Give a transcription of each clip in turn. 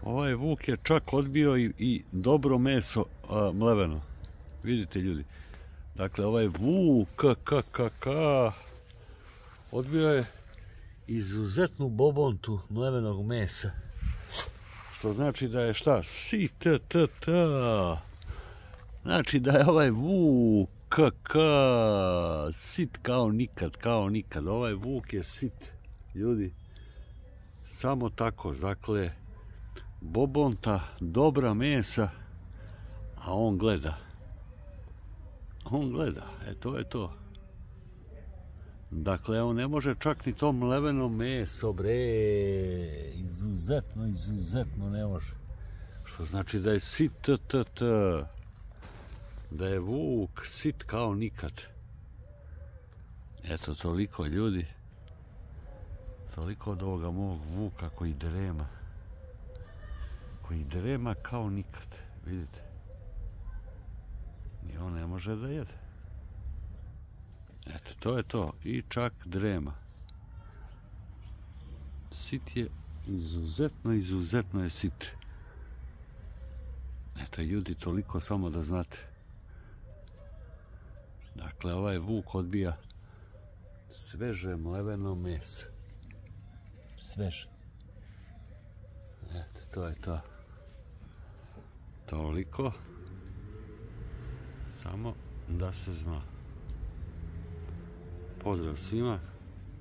Ovaj vuk je čak odbio i dobro meso mleveno. Vidite ljudi. Dakle, ovaj vuk odbio je izuzetnu bobontu mlevenog mesa. Što znači da je šta? Znači da je ovaj vuk sit kao nikad. Ovaj vuk je sit, ljudi. Samo tako, dakle, bobonta, dobra mesa, a on gleda. To je to. Dakle, on ne može čak ni to mleveno meso, bre, izuzetno ne može. Što znači da je sit, da je vuk sit kao nikad. Eto, toliko ljudi. Toliko od ovoga mog vuka koji drema kao nikad, vidite. I on ne može da jede. Eto, to je to. I čak drema. Sit je izuzetno je sit. Eto, ljudi, toliko samo da znate. Dakle, ovaj vuk odbija sveže mleveno meso. Sveže. Eto, to je to. Toliko. Samo da se zna. Pozdrav svima.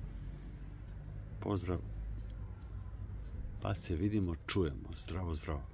Pozdrav. Pa se vidimo, čujemo. Zdravo.